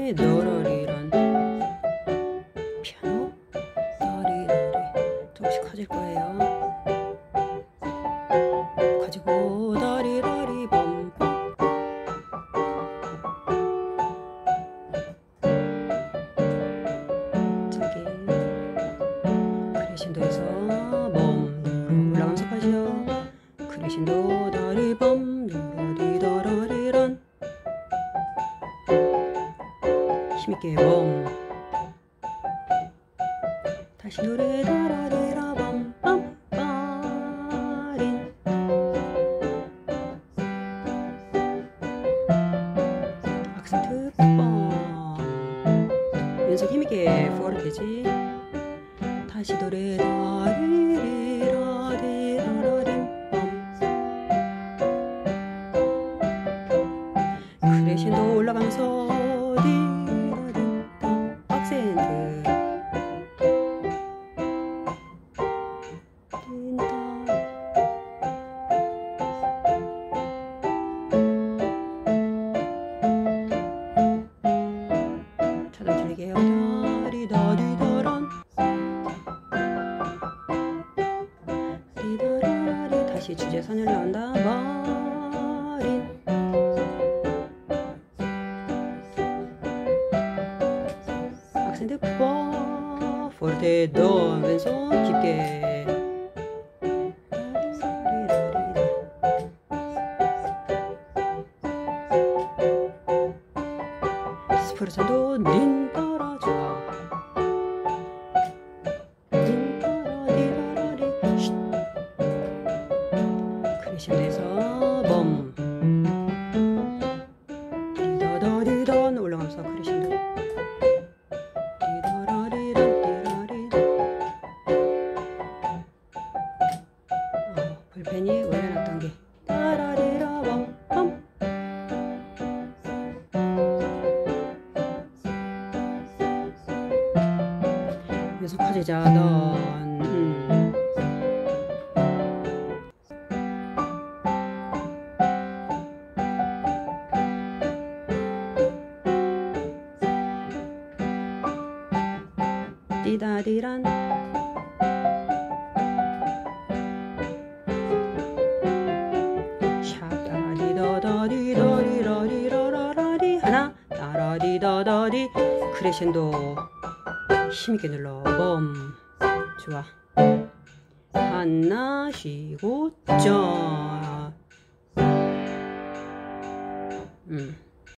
다음에 너러리런 피아노 다리다리 조금씩 커질 거예요. 가지고 다리다리 범 저기 크레신도에서 범 올라가면서 가시죠. 크레신도 다리 범 너러리더러리런 힘있게 범 다시 노래 다라리라 범빰빠린 악센트 범 연속 힘있게 포르테지 다시 노래 다리리라디라라린 범 크레신도 올라가면서 악센트 차단 들리게요. 다리다리다란 리다라리 다시 주제선을 나온다. 마린 악센트 포 포르테 도 왼손 깊게 스포르찬도 닌 따라 좋아 닌 따라 디다라리 쉿 크레신도에서 범 디다다디던 올라가면서 크레신도 디다라리란 디라리 볼펜이 올려놨던 게 따라리라 범 계속하지 자던 디다디란 샵 따라디더더디더리러리러라리 하나 따라디더더디 크레션도 힘있게 눌러 범 좋아 하나 쉬고 점